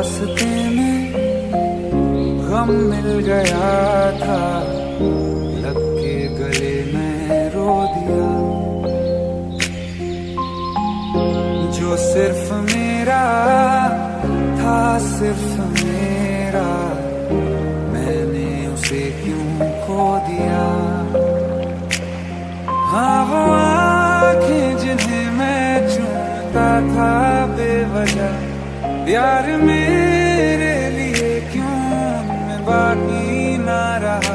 रास्ते में गम मिल गया था, लग के गले में रो दिया। जो सिर्फ मेरा था, सिर्फ मेरा, मैंने उसे क्यों खो दिया। हाँ वो आँखें जिन्हें मैं चूमता था बेवजह, प्यार मेरे लिए क्यों मैं बाकी ना रहा।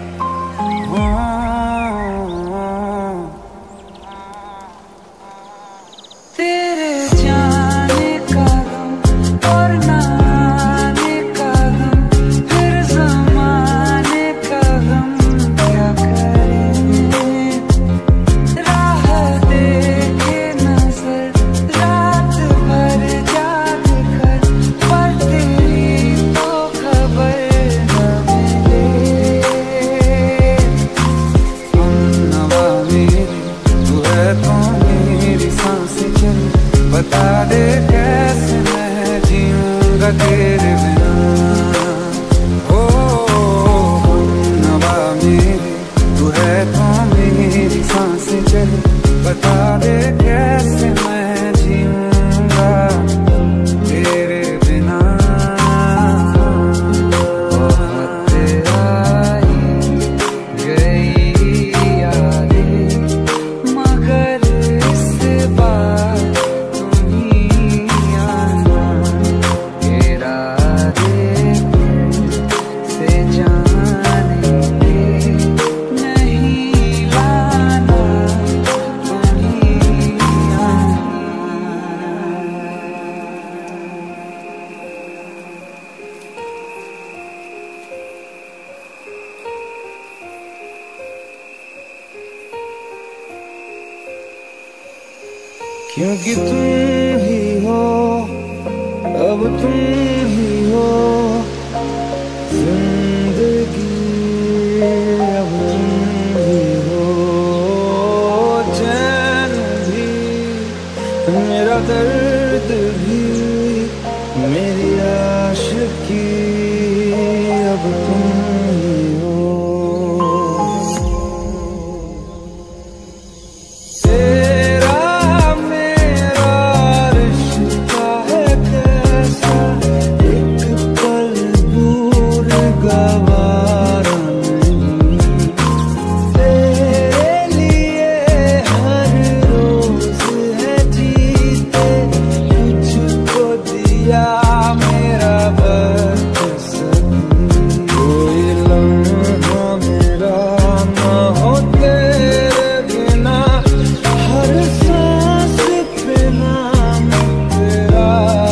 तेरे जाने का गम और ना आने का गम, फिर ज़माने का गम क्या करें। राह देखे नजर रात भर जाग कर, पर तेरी तो खबर न मिले। हमनवा मेरी तू है तो मेरी सांसें चली, बता दे कैसे मैं जीऊंगा तेरे बिना। ओ हमनवा मेरी तू है तो मेरी सांसें चली, बता दे कैसे मैं जीऊंगा तेरे बिना। बहुत आई गई यादें, मगर इस बार तुम ही आना। इरादे से जाने के नहीं लाना, तुम ही आना। क्योंकि तुम ही हो, अब तुम ही हो जिंदगी, अब तुम ही हो चैन भी, मेरा दर्द भी, मेरी आशिकी, अब तुम ही हो। तेरा मेरा रिश्ता है कैसा, एक पल दूर गवारा नहीं। तेरे लिए हर रोज है जीते, तुझको दिया मेरा बस सभी। कोई लम्हा मेरा न हो तेरे बिना, हर सांस पे नाम तेरा।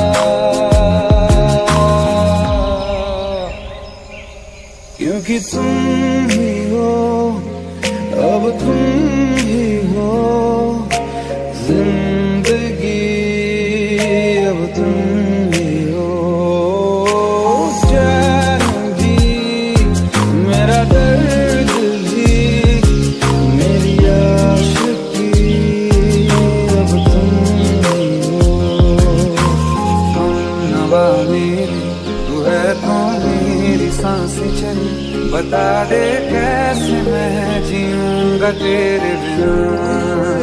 क्योंकि तुम ही हो, अब तुम ही हो जिंदगी, अब तुम ही हो चैन भी, मेरा दर्द भी, मेरी आशिकी, अब तुम ही हो। हमनवा मेरी तू है तो मेरी सांसें चली, बता दे कैसे मैं जीऊंगा तेरे बिना।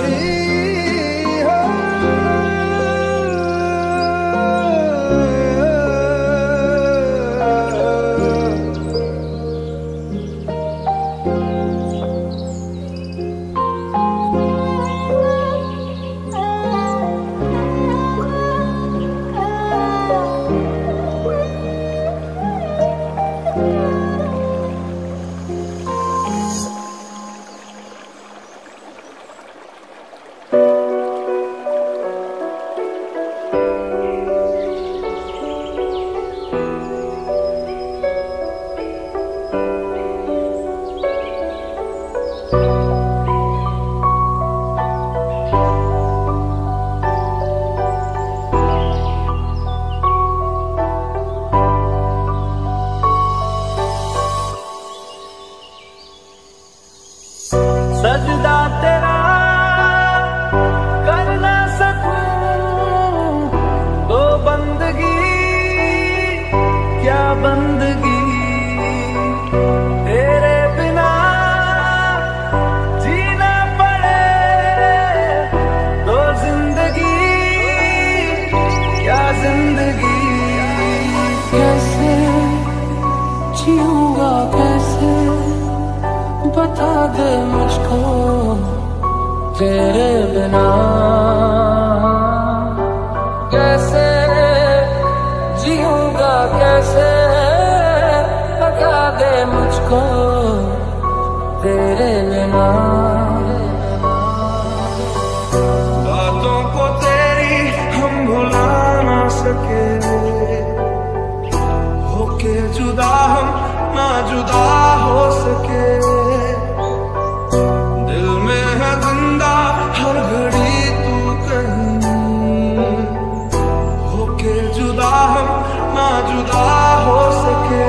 तेरे बिना कैसे जीऊंगा, कैसे बता दे मुझको तेरे बिना। बातों को तेरी हम भुला ना सके, होके जुदा हम ना जुदा हो सके। दिल में है जिंदा हर घड़ी तू कहीं, होके जुदा हम ना जुदा हो सके।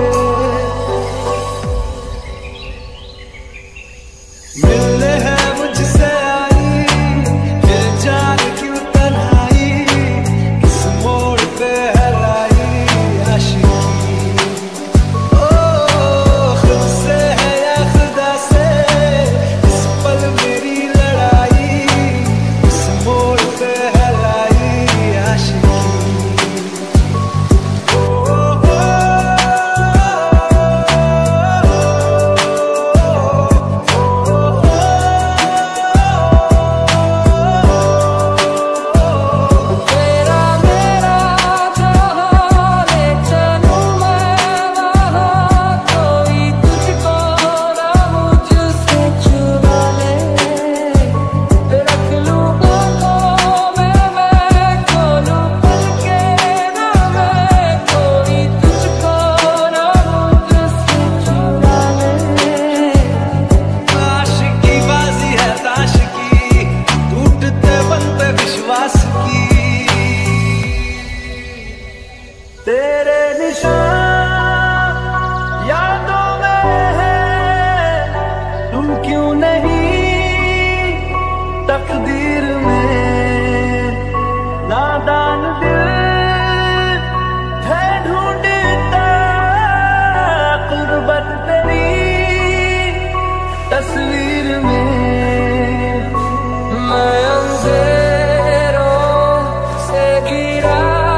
मिलने है मुझसे आई ये जान क्यों तन्हाई, किस मोड़ पे है लाई आशिकी। ओ खुद से है या खुदा से इस पल मेरी लड़ाई, किस मोड़ पे है लाई आशिकी। तेरे निशान यादों में है, तुम क्यों नहीं तकदीर में। नादान दिल है ढूंढता कुर्बत तेरी तस्वीर में। मैं अंधेरों से गिरा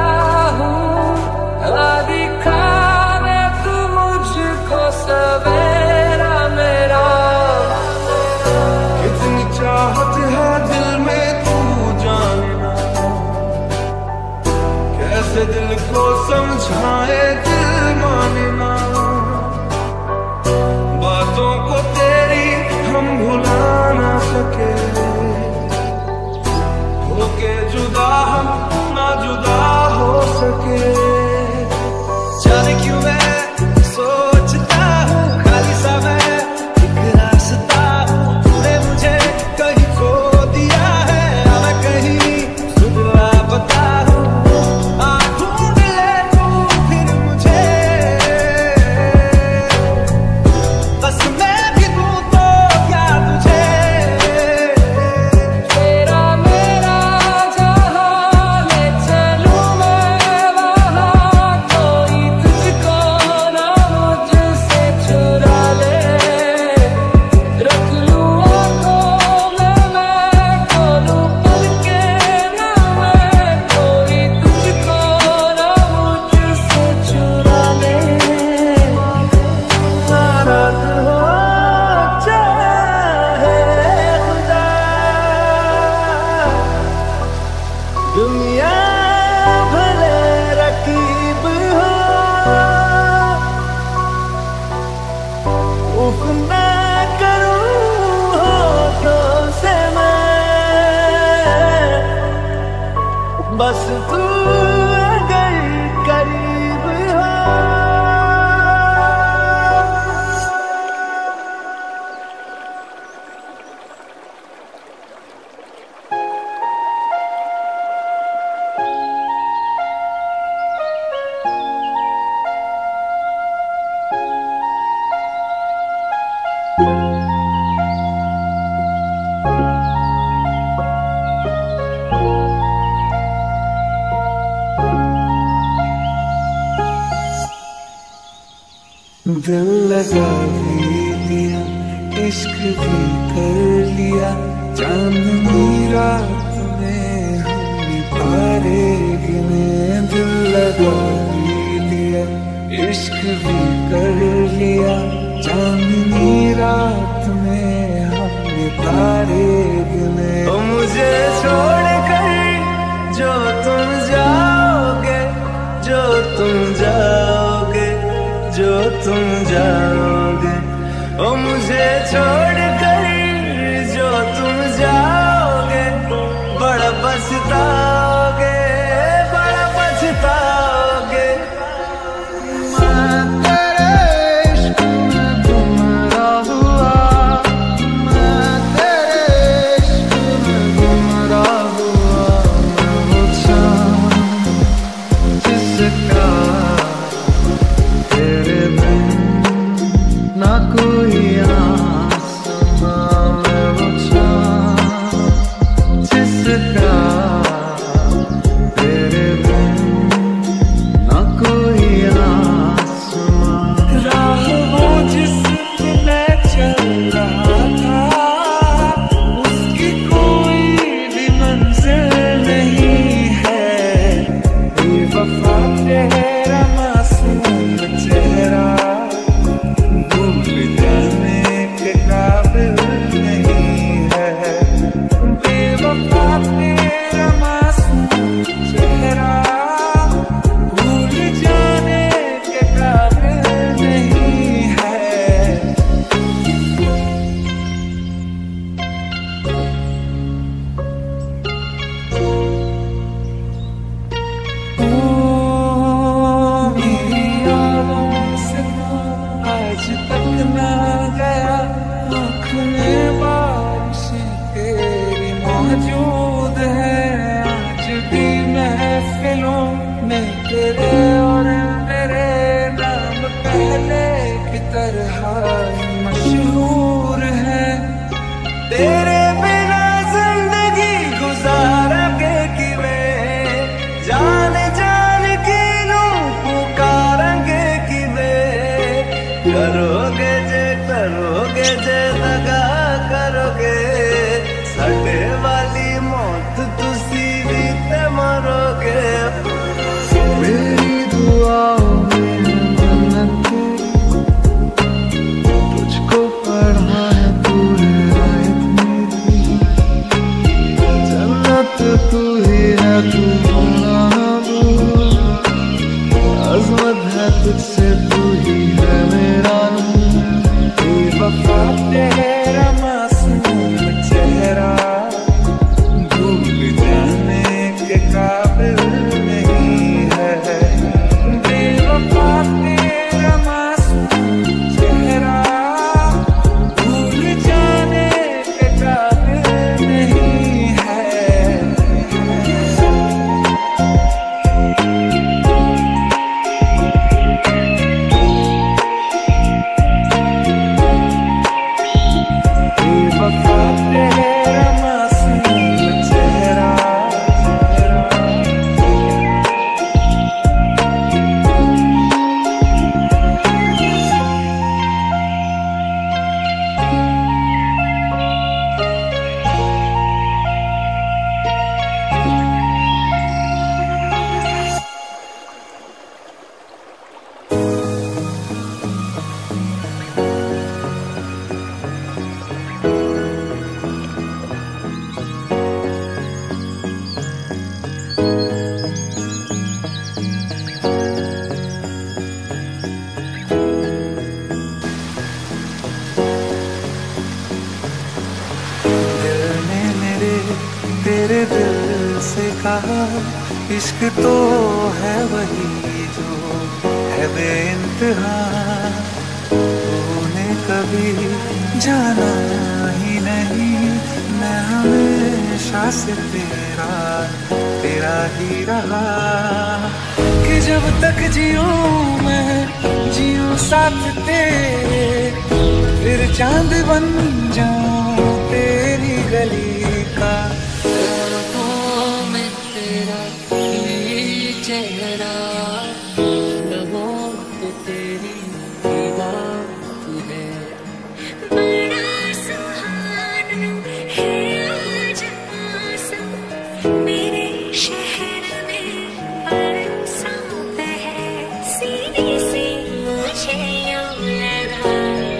सवेरा मेरा, कितनी चाहत है दिल में तू जानना, कैसे दिल को समझाए दिल मानना। बातों को तेरी हम भुला ना सके, होके जुदा हम ना जुदा हो सके। जाने क्यों मैं सोचता हूँ खाली सा मैं एक रास्ता हूँ, तूने मुझे कहीं खो दिया है या मैं कहीं खुद लापता हूँ। ढूंढ ले तू फिर मुझे, बस मैं भी दूँ तो क्या तुझे। तेरा मेरा जहाँ ले चलूँ मैं वहाँ, कोई तुझको ना मुझसे चुरा ले। रख लूँ आँखों में मैं खोलूँ पल के ना मैं, कोई तुझको ना मुझसे चुरा ले। नाराज हो चाहे खुदा, दुनिया भले रकीब हो, उफ ना करूं होठों से मैं, बस तू अगर करीब हो। दिल लगा भी लिया, इश्क भी कर लिया, चांदनी रात में हमने तारे गिने। दिल लगा भी लिया, इश्क भी कर लिया, चांदनी रात में हमने तारे गिने। तुम जाओगे, ओ मुझे छोड़ कर जो तुम जाओगे, बड़ा पछताओगे, बड़ा पछताओगे। मैं तेरे इश्क में गुमराह हुआ, मैं तेरे इश्क में गुमराह हुआ। मैं वो चाँद जिसका तेरे बिन ना कोई आसमां, मैं वो चाँद जिसका तेरे बिन ना कोई आसमां। राह वो जिस पे मैं चल रहा था, उसकी कोई भी मंजिल नहीं है। बेवफा तेरा मासूम चेहरा भूल जाने के काबिल नहीं है। बेवफा तेरा मासूम चेहरा भूल जाने के काबिल नहीं है। मेरी यादों से आज तक ना गया, आँख में बारिशें तेरी मौजूद है। आज भी महफिलों में तेरे और मेरे नाम पहले की तरह मशहूर है। तेरे बिना जिंदगी गुजारेंगे किवें, जान जान की नू पुकारेंगे किवें। करोगे जे दगा करोगे, साडे वाली मौत तुसी भी ते मरोगे। मेरी दुआओं में मन्नतें तुझको पढ़ा है, तू है आयत मेरी जन्नत, तू ही है, तू होना ना दूर। अज़मत है तुझसे, तू ही है मेरा नूर। बेवफा तेरा मासूम चेहरा भूल जाने के काबिल नहीं है। बेवफा तेरा मासूम चेहरा भूल जाने के काबिल नहीं है। बेवफा तेरा मासूम चेहरा। दिल ने मेरे तेरे दिल से कहा, इश्क तो है वही जो है बेइंतहा। तूने कभी जाना ही नहीं, मैं हमेशा से तेरा तेरा ही रहा। कि जब तक जियूं मैं जियूं साथ तेरे, फिर चांद बन जाऊं तेरी गली का। लबों में तेरा ये चेहरा, लबों पे तेरी बात है। बड़ा सुहाना है आज मौसम, मेरे शहर में बरसात है। सीने से मुझे यूं लगा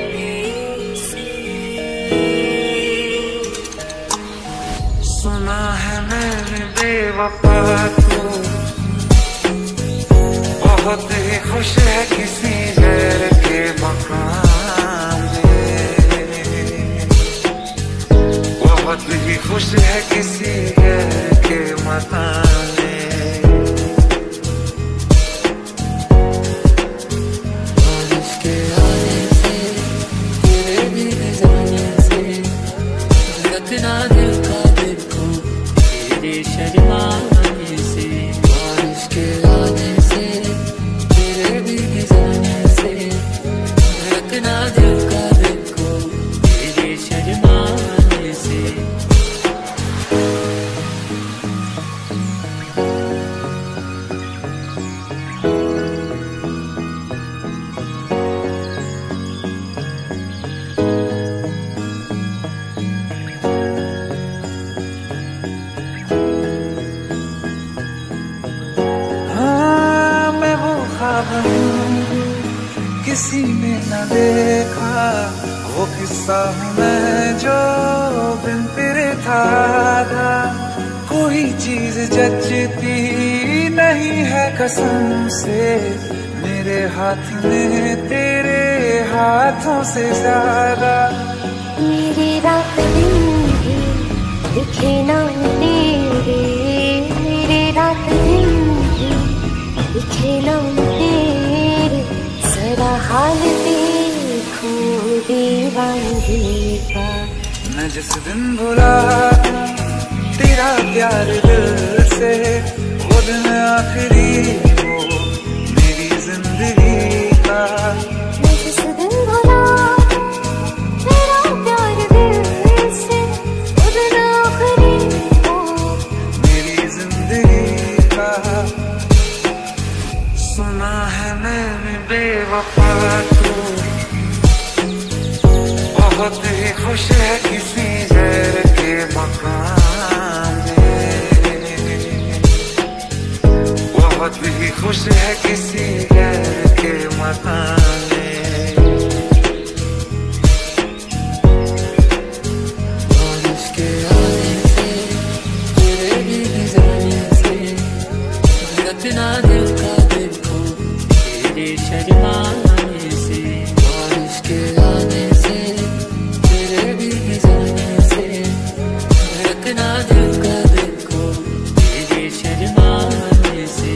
सुना है मैंने बेवफा तू बहुत ही खुश है किसी गैर के के मकान में, बहुत ही खुश है किसी गैर के मकान में। बारिश के आने से, तेरे भीग जाने से, धड़कना दिल का दिल को तेरे शर्माने से। बारिश के आने से, तेरे भीग जाने से, धड़कना दिल का दिल को तेरे शर्माने से। हाँ मैं वो ख्वाब हूँ किसी ने न देखा, वो किस्सा हूँ मैं जो बिन तेरे था। कोई चीज जचती नहीं है कसम से, मेरे हाथ में तेरे हाथों से ज्यादा। मेरी रात दिन भी दिखे ना तेरे, मेरी रात दिन भी दिखे ना तेरे। जरा हाल देखो दीवानगी का। मैं जिस दिन भुला तेरा प्यार दिल से, वो दिन आखिरी हो मेरी जिंदगी का। मैं जिस दिन भुला तेरा प्यार दिल से, वो दिन आखिरी हो मेरी जिंदगी का। सुना है मैंने बेवफा तू, बहुत ही खुश है किसी गैर के मकान में, बहुत ही खुश है किसी गैर के मकान में। बारिश के आने से, तेरे भीग जाने से, धड़कना दिल का दिल को तेरे शर्माने से। बारिश के आने से, तेरे भीग जाने से, धड़कना दिल का दिल को तेरे शर्माने से।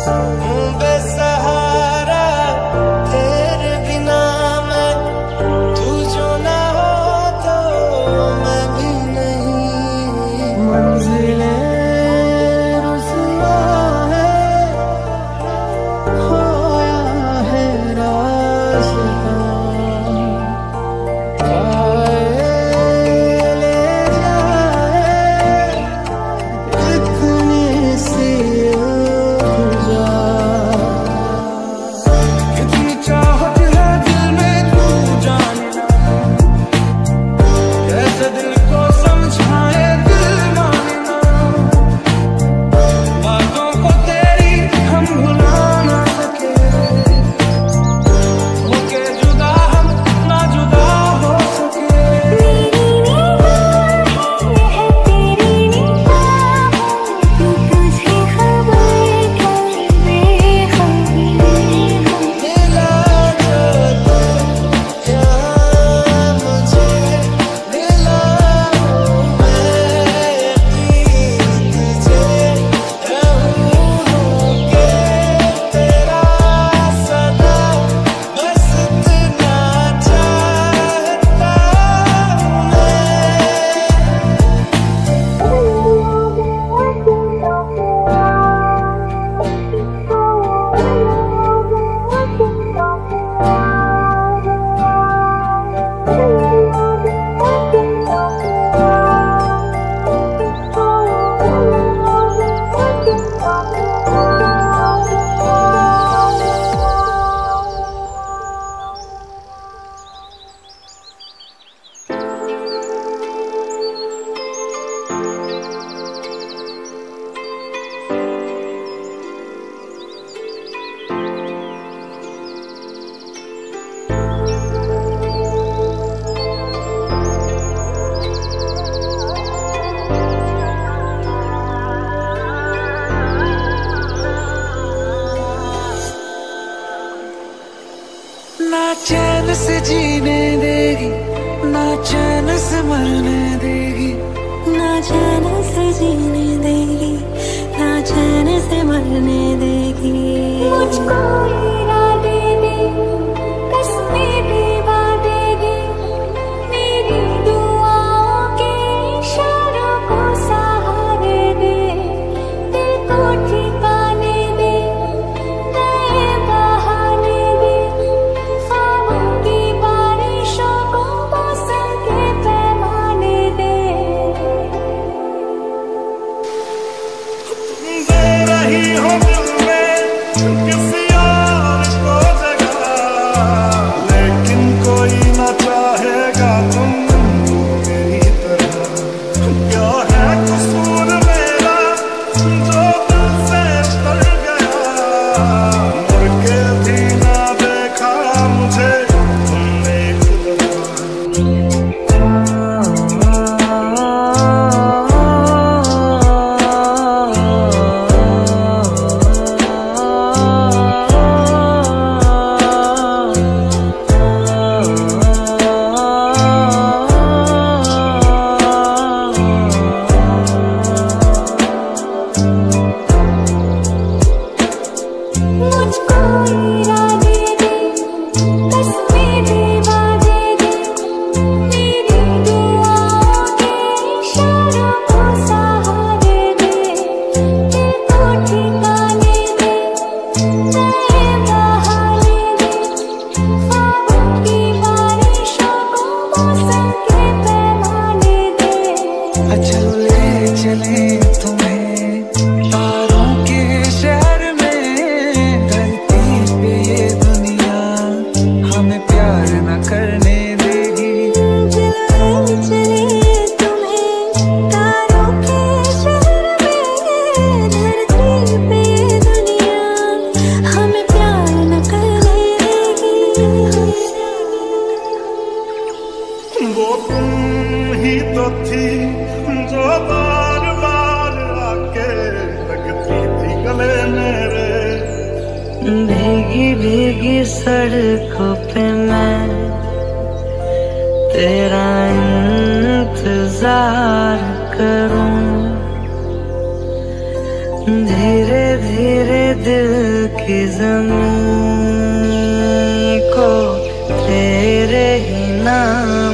बेसहारा तेरे बिना मैं, तू जो ना हो तो मैं भी नहीं। मंजिलें रुसवा है, खोया है रास्ता, आए ले जाए इतनी सी उलझा। कितनी चाहत है दिल में तू जाने ना, कैसे दिल को समझाए दिल माने ना। बातों को तेरी हम भुला ना सके, होके जुदा हम ना जुदा हो सके। मेरी निगाहें है तेरी निगाहों की, तुझे खबर कर बेखबरी हो। मिला जो तू यहाँ मुझे, मिला हूँ मैं यकीन तुझे। रहूँ होके तेरा सदा, बस इतना चाहता हूँ मैं। ना चैन से जीने देगी, ना चैन से मरने देगी। ना चैन से जीने देगी, ना चैन से मरने देगी। मुझको इरादे दे, कसमें भी वादेगी, मेरी दुआओं के इशारों को सहारे दे। दिल को ठिकाने दे, नए बहाने दे, ख्वाबों की बारिशों को मौसम के पैमाने दे। दे रही हो दिल में किसी और को जगह, लेकिन कोई ना चाहेगा तुम मेरी तरह। क्या है कसूर मेरा जो दिल से तर गया, मुड़ के भी ना देखा मुझे तुमने एक दफा। मुझको इरादे दे, कसमें भी वादेगी, मेरी दुआओं के इशारों को सहारे दे। दिल को ठिकाने दे, नए बहाने दे, ख्वाबों की बारिशों को मौसम के पैमाने दे। अच्छा ले चले तुम्हें तारों के शहर में, धरती पे ये दुनिया हमें प्यार न करने देगी। चले चले तुम्हें तारों के शहर में, धरती पे दुनिया हमें प्यार न करने देगी। वो तुम ही तो थी जो बार बार आके लगती थी गले मेरे। भीगी भीगी सड़कों पे मैं तेरा इंतजार करूं, धीरे धीरे दिल की ज़मीं को तेरे ही नाम